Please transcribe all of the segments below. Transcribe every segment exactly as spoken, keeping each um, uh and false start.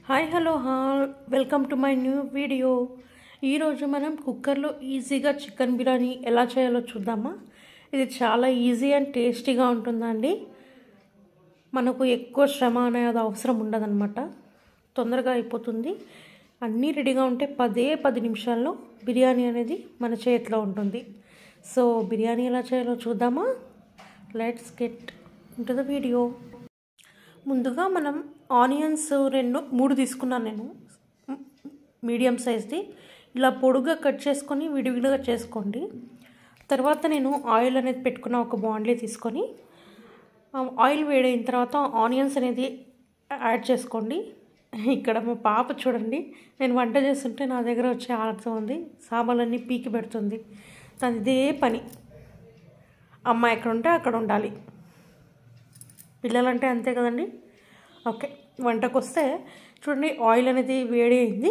Hi hello all welcome to my new video. ఈరోజు మనం కుక్కర్లో ఈజీగా చికెన్ బిర్యానీ ఎలా చేయాలో చూద్దామా. ఇది చాలా ఈజీ అండ్ టేస్టీగా ఉంటుందండి. మనకు ఎక్కువ శ్రమ అనేది అవసరం ఉండదన్నమాట, తొందరగా అయిపోతుంది. అన్నీ రెడీగా ఉంటే పదే పది నిమిషాల్లో బిర్యానీ అనేది మన చేతిలో ఉంటుంది. సో బిర్యానీ ఎలా చేయాలో చూద్దామా. Let's get into the video. ముందుగా మనం ఆనియన్స్ రెండు మూడు తీసుకున్నాను నేను, మీడియం సైజ్ది. ఇలా పొడుగా కట్ చేసుకొని విడివిడిగా చేసుకోండి. తర్వాత నేను ఆయిల్ అనేది పెట్టుకున్న ఒక బాండ్లీ తీసుకొని ఆయిల్ వేడైన తర్వాత ఆనియన్స్ అనేది యాడ్ చేసుకోండి. ఇక్కడ మా పాప చూడండి, నేను వంట చేస్తుంటే నా దగ్గర వచ్చి ఆడుతూ ఉంది, సామాన్లన్నీ పీకి పెడుతుంది. తను ఇదే పని. అమ్మ ఎక్కడ ఉంటే అక్కడ ఉండాలి, పిల్లలంటే అంతే కదండి. ఓకే, వంటకు వస్తే చూడండి ఆయిల్ అనేది వేడి అయింది.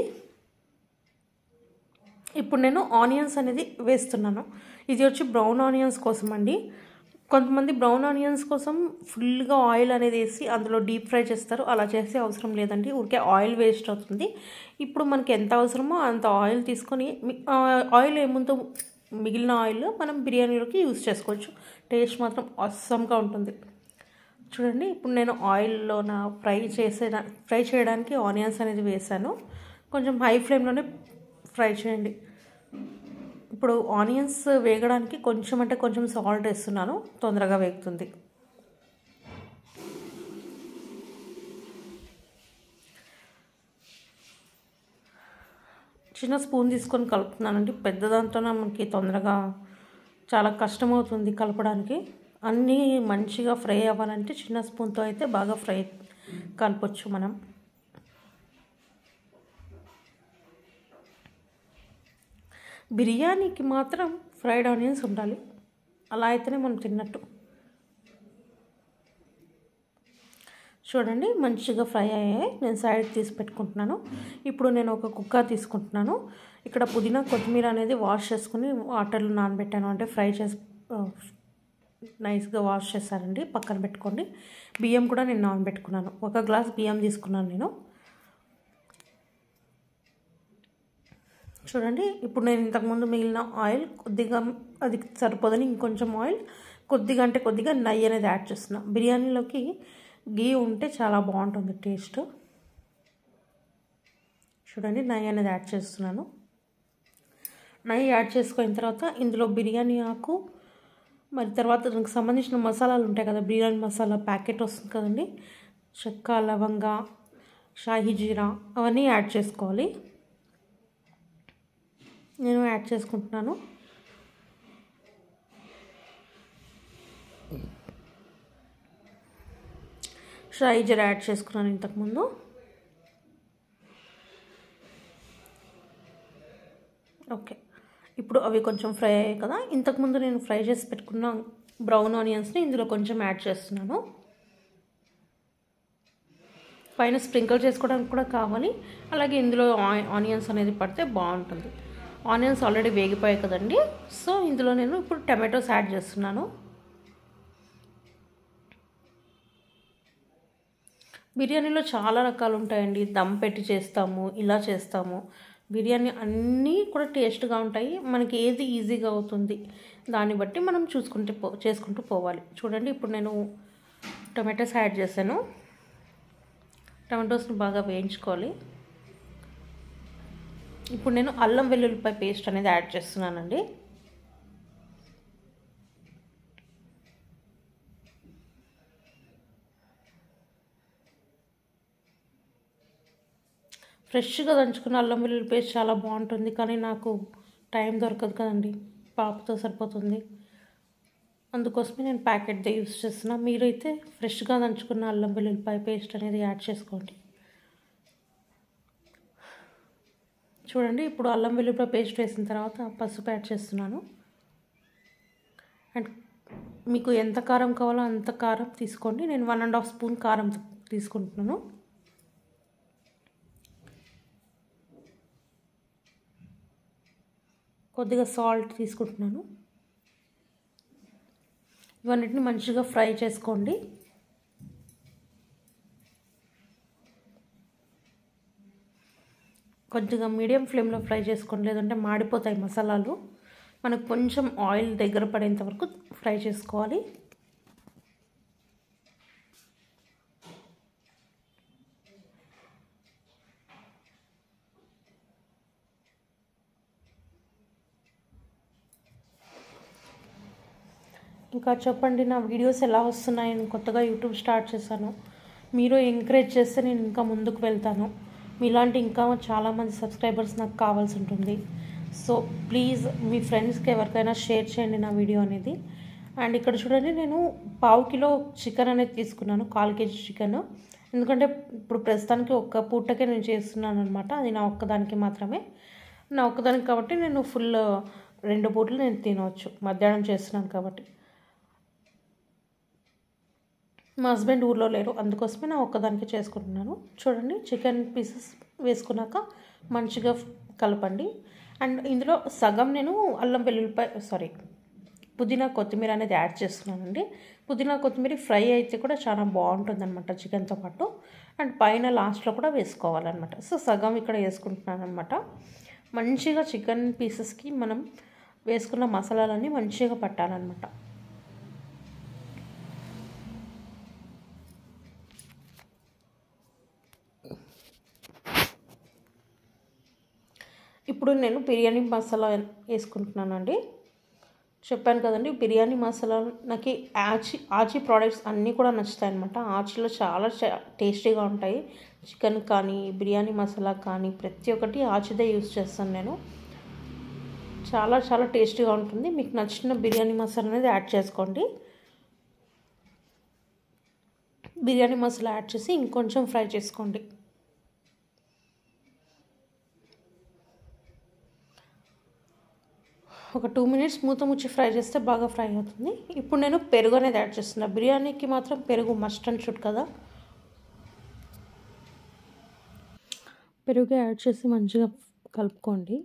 ఇప్పుడు నేను ఆనియన్స్ అనేది వేస్తున్నాను. ఇది వచ్చి బ్రౌన్ ఆనియన్స్ కోసం అండి. కొంతమంది బ్రౌన్ ఆనియన్స్ కోసం ఫుల్గా ఆయిల్ అనేది వేసి అందులో డీప్ ఫ్రై చేస్తారు. అలా చేసే అవసరం లేదండి, ఊరికే ఆయిల్ వేస్ట్ అవుతుంది. ఇప్పుడు మనకి ఎంత అవసరమో అంత ఆయిల్ తీసుకొని, ఆయిల్ ఏముందో మిగిలిన ఆయిల్ మనం బిర్యానీలోకి యూజ్ చేసుకోవచ్చు. టేస్ట్ మాత్రం అస్సంగా ఉంటుంది. చూడండి, ఇప్పుడు నేను ఆయిల్లో నా ఫ్రై చేసే ఫ్రై చేయడానికి ఆనియన్స్ అనేది వేసాను. కొంచెం హై ఫ్లేమ్లోనే ఫ్రై చేయండి. ఇప్పుడు ఆనియన్స్ వేగడానికి కొంచెం అంటే కొంచెం సాల్ట్ వేస్తున్నాను, తొందరగా వేగుతుంది. చిన్న స్పూన్ తీసుకొని కలుపుతున్నానండి. పెద్ద దాంతోనే మనకి తొందరగా చాలా కష్టమవుతుంది కలపడానికి. అన్నీ మంచిగా ఫ్రై అవ్వాలంటే చిన్న స్పూన్తో అయితే బాగా ఫ్రై కలపచ్చు మనం. బిర్యానీకి మాత్రం ఫ్రైడ్ ఆనియన్స్ ఉండాలి, అలా అయితేనే మనం తిన్నట్టు. చూడండి మంచిగా ఫ్రై అయ్యాయి, నేను సైడ్కి తీసి పెట్టుకుంటున్నాను. ఇప్పుడు నేను ఒక కుక్కర్ తీసుకుంటున్నాను. ఇక్కడ పుదీనా కొత్తిమీర అనేది వాష్ చేసుకుని వాటర్లో నానబెట్టాను, అంటే ఫ్రై చేసి నైస్గా వాష్ చేశానండి. పక్కన పెట్టుకోండి. బియ్యం కూడా నేను నానబెట్టుకున్నాను. ఒక గ్లాస్ బియ్యం తీసుకున్నాను నేను. చూడండి, ఇప్పుడు నేను ఇంతకుముందు మిగిలిన ఆయిల్ కొద్దిగా, అది సరిపోదని ఇంకొంచెం ఆయిల్ కొద్దిగా అంటే కొద్దిగా నెయ్యి అనేది యాడ్ చేస్తున్నాను. బిర్యానీలోకి గీ ఉంటే చాలా బాగుంటుంది టేస్ట్. చూడండి, నెయ్యి అనేది యాడ్ చేస్తున్నాను. నెయ్యి యాడ్ చేసుకున్న తర్వాత ఇందులో బిర్యానీ ఆకు, మరి తర్వాత దానికి సంబంధించిన మసాలాలు ఉంటాయి కదా, బిర్యానీ మసాలా ప్యాకెట్ వస్తుంది కదండి, చెక్క, లవంగ, షాహీ జీరా, అవన్నీ యాడ్ చేసుకోవాలి. నేను యాడ్ చేసుకుంటున్నాను. షాహీ జీరా యాడ్ చేసుకున్నాను ఇంతకుముందు. ఓకే, ఇప్పుడు అవి కొంచెం ఫ్రై అయ్యాయి కదా. ఇంతకుముందు నేను ఫ్రై చేసి పెట్టుకున్న బ్రౌన్ ఆనియన్స్ని ఇందులో కొంచెం యాడ్ చేస్తున్నాను. పైన స్ప్రింకిల్ చేసుకోవడానికి కూడా కావాలి, అలాగే ఇందులో ఆనియన్స్ అనేది పడితే బాగుంటుంది. ఆనియన్స్ ఆల్రెడీ వేగిపోయాయి కదండి, సో ఇందులో నేను ఇప్పుడు టమాటోస్ యాడ్ చేస్తున్నాను. బిర్యానీలో చాలా రకాలు ఉంటాయండి. దమ్ పెట్టి చేస్తాము, ఇలా చేస్తాము. బిర్యానీ అన్నీ కూడా టేస్ట్గా ఉంటాయి. మనకి ఏది ఈజీగా అవుతుంది దాన్ని బట్టి మనం చూసుకుంటే పో చేసుకుంటూ పోవాలి. చూడండి, ఇప్పుడు నేను టొమాటోస్ యాడ్ చేశాను. టమాటోస్ని బాగా వేయించుకోవాలి. ఇప్పుడు నేను అల్లం వెల్లుల్లిపాయ పేస్ట్ అనేది యాడ్ చేస్తున్నానండి. ఫ్రెష్గా దంచుకున్న అల్లం వెల్లుల్లి పేస్ట్ చాలా బాగుంటుంది, కానీ నాకు టైం దొరకదు కదండి, పాపతో సరిపోతుంది. అందుకోసమే నేను ప్యాకెట్దే యూస్ చేస్తున్నా. మీరైతే ఫ్రెష్గా దంచుకున్న అల్లం వెల్లుల్లిపాయ పేస్ట్ అనేది యాడ్ చేసుకోండి. చూడండి, ఇప్పుడు అల్లం వెల్లుల్లిపాయ పేస్ట్ వేసిన తర్వాత పసుపు యాడ్ చేస్తున్నాను. అండ్ మీకు ఎంత కారం కావాలో అంత కారం తీసుకోండి. నేను వన్ అండ్ హాఫ్ స్పూన్ కారం తీసుకుంటున్నాను. కొద్దిగా సాల్ట్ తీసుకుంటున్నాను. ఇవన్నిటిని మంచిగా ఫ్రై చేసుకోండి. కొద్దిగా మీడియం ఫ్లేమ్లో ఫ్రై చేసుకోండి, లేదంటే మాడిపోతాయి మసాలాలు. మనకు కొంచెం ఆయిల్ దగ్గర పడేంత వరకు ఫ్రై చేసుకోవాలి. ఇంకా చెప్పండి, నా వీడియోస్ ఎలా వస్తున్నాయి? నేను కొత్తగా యూట్యూబ్ స్టార్ట్ చేశాను. మీరు ఎంకరేజ్ చేస్తే నేను ఇంకా ముందుకు వెళ్తాను. మీలాంటి ఇంకా చాలామంది సబ్స్క్రైబర్స్ నాకు కావాల్సి ఉంటుంది. సో ప్లీజ్ మీ ఫ్రెండ్స్కి ఎవరికైనా షేర్ చేయండి నా వీడియో అనేది. అండ్ ఇక్కడ చూడండి, నేను పావు కిలో చికెన్ అనేది తీసుకున్నాను, కాల్ కేజీ చికెన్. ఎందుకంటే ఇప్పుడు ప్రస్తుతానికి ఒక్క పూటకే నేను చేస్తున్నాను అనమాట. అది నా ఒక్కదానికి మాత్రమే, నా ఒక్కదానికి కాబట్టి నేను ఫుల్ రెండు పూటలు నేను తినవచ్చు, మధ్యాహ్నం చేస్తున్నాను కాబట్టి. మా హస్బెండ్ ఊర్లో లేరు, అందుకోసమే నా ఒక్కదానికి చేసుకుంటున్నాను. చూడండి, చికెన్ పీసెస్ వేసుకున్నాక మంచిగా కలపండి. అండ్ ఇందులో సగం నేను అల్లం వెల్లుల్లిపాయ సారీ పుదీనా కొత్తిమీర అనేది యాడ్ చేస్తున్నానండి. పుదీనా కొత్తిమీర ఫ్రై అయితే కూడా చాలా బాగుంటుంది అనమాట చికెన్తో పాటు. అండ్ పైన లాస్ట్లో కూడా వేసుకోవాలన్నమాట. సో సగం ఇక్కడ వేసుకుంటున్నాను అనమాట. మంచిగా చికెన్ పీసెస్కి మనం వేసుకున్న మసాలాలన్నీ మంచిగా పట్టాలన్నమాట. ఇప్పుడు నేను బిర్యానీ మసాలా వేసుకుంటున్నానండి. చెప్పాను కదండి, బిర్యానీ మసాలా నాకు ఆచి ఆచి ప్రోడక్ట్స్ అన్నీ కూడా నచ్చుతాయి అనమాట. ఆచిలో చాలా టేస్టీగా ఉంటాయి. చికెన్ కానీ బిర్యానీ మసాలా కానీ ప్రతి ఒక్కటి ఆచిదే యూస్ చేస్తాను నేను. చాలా చాలా టేస్టీగా ఉంటుంది. మీకు నచ్చిన బిర్యానీ మసాలా అనేది యాడ్ చేసుకోండి. బిర్యానీ మసాలా యాడ్ చేసి ఇంకొంచెం ఫ్రై చేసుకోండి. ఒక టూ మినిట్స్ మూత ముచ్చి ఫ్రై చేస్తే బాగా ఫ్రై అవుతుంది. ఇప్పుడు నేను పెరుగు అనేది యాడ్ చేస్తున్నా. బిర్యానీకి మాత్రం పెరుగు మస్ట్ అండ్ షుడ్ కదా. పెరుగు యాడ్ చేసి మంచిగా కలుపుకోండి.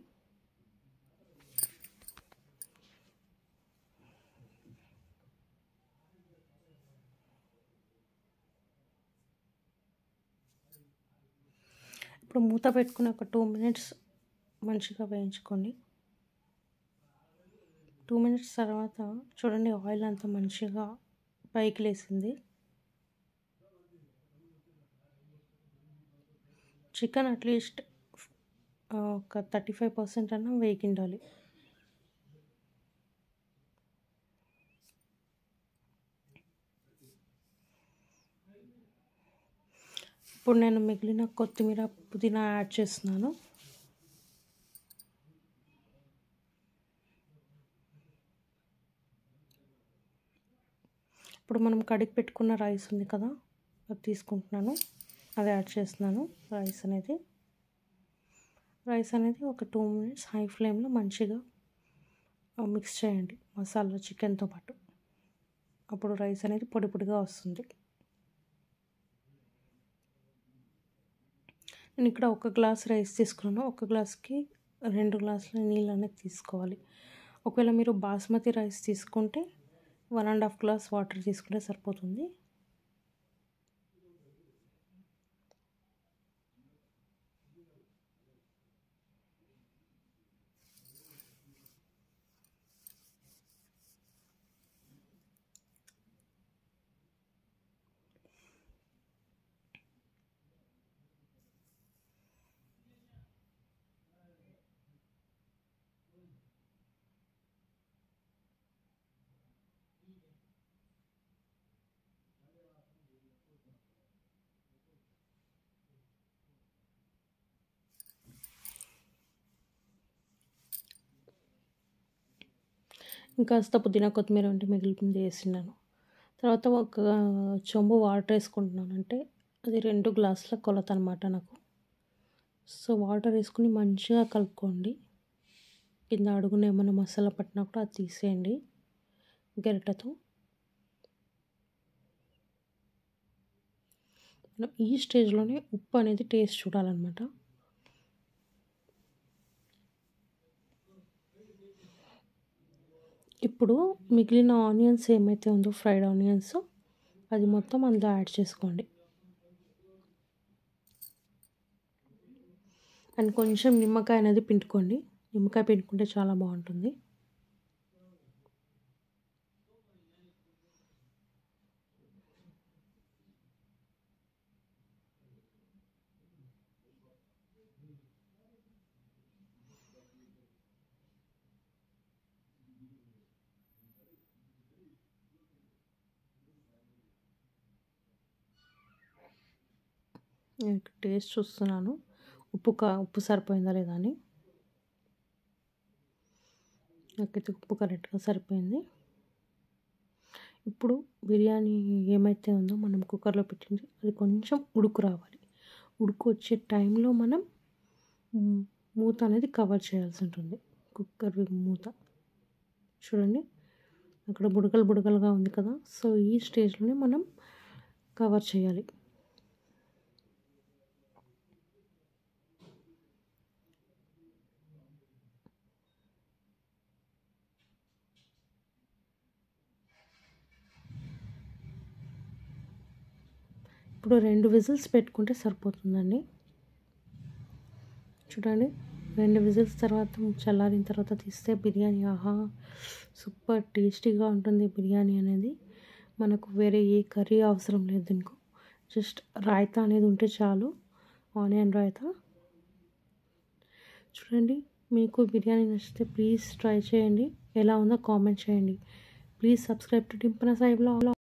ఇప్పుడు మూత పెట్టుకుని ఒక టూ మినిట్స్ మంచిగా వేయించుకోండి. టూ మినిట్స్ తర్వాత చూడండి, ఆయిల్ అంతా మంచిగా పైకి లేసింది. చికెన్ అట్లీస్ట్ ఒక థర్టీ ఫైవ్ పర్సెంట్ అన్నా వేగిండాలి. ఇప్పుడు నేను మిగిలిన కొత్తిమీర పుదీనా యాడ్ చేస్తున్నాను. ఇప్పుడు మనం కడిగి పెట్టుకున్న రైస్ ఉంది కదా, అది తీసుకుంటున్నాను, అది యాడ్ చేస్తున్నాను. రైస్ అనేది రైస్ అనేది ఒక టూ మినిట్స్ హై ఫ్లేమ్లో మంచిగా మిక్స్ చేయండి మసాలా చికెన్తో పాటు. అప్పుడు రైస్ అనేది పొడి పొడిగా వస్తుంది. నేను ఇక్కడ ఒక గ్లాస్ రైస్ తీసుకున్నాను. ఒక గ్లాస్కి రెండు గ్లాసుల నీళ్ళు అనేది తీసుకోవాలి. ఒకవేళ మీరు బాస్మతి రైస్ తీసుకుంటే one and half glass water తీసుకుంటే సరిపోతుంది. ఇంకాస్త పుదీనా కొత్తిమీర ఉంటే మిగిలింది వేసినాను. తర్వాత ఒక చెంబు వాటర్ వేసుకుంటున్నాను. అంటే అది రెండు గ్లాసుల కొలత అనమాట నాకు. సో వాటర్ వేసుకుని మంచిగా కలుపుకోండి. కింద అడుగున ఏమైనా మసాలా పట్టినా కూడా అది తీసేయండి గరిటెతో. మనం ఈ స్టేజ్లోనే ఉప్పు అనేది టేస్ట్ చూడాలన్నమాట. ఇప్పుడు మిగిలిన ఆనియన్స్ ఏమైతే ఉందో ఫ్రైడ్ ఆనియన్స్, అది మొత్తం అందులో యాడ్ చేసుకోండి. అండ్ కొంచెం నిమ్మకాయ అనేది పిండుకోండి. నిమ్మకాయ పిండుకుంటే చాలా బాగుంటుంది. నేను టేస్ట్ చూస్తున్నాను ఉప్పు కా ఉప్పు సరిపోయిందా లేదా అని. నాకైతే ఉప్పు కరెక్ట్గా సరిపోయింది. ఇప్పుడు బిర్యానీ ఏమైతే ఉందో మనం కుక్కర్లో పెట్టింది అది కొంచెం ఉడుకు రావాలి. ఉడుకు వచ్చే టైంలో మనం మూత అనేది కవర్ చేయాల్సి ఉంటుంది. కుక్కర్ మూత చూడండి, అక్కడ బుడగలు బుడగలుగా ఉంది కదా. సో ఈ స్టేజ్లోనే మనం కవర్ చేయాలి. ఇప్పుడు రెండు విజిల్స్ పెట్టుకుంటే సరిపోతుందండి. చూడండి, రెండు విజిల్స్ తర్వాత చల్లారిన తర్వాత తీస్తే బిర్యానీ ఆహా సూపర్ టేస్టీగా ఉంటుంది. బిర్యానీ అనేది మనకు వేరే ఏ కర్రీ అవసరం లేదు. దీనికి జస్ట్ రాయితా అనేది ఉంటే చాలు, ఆనియన్ రాయితా. చూడండి, మీకు బిర్యానీ నచ్చితే ప్లీజ్ ట్రై చేయండి. ఎలా ఉందో కామెంట్ చేయండి. ప్లీజ్ సబ్స్క్రైబ్ టు డింపన సాయిబ్లో.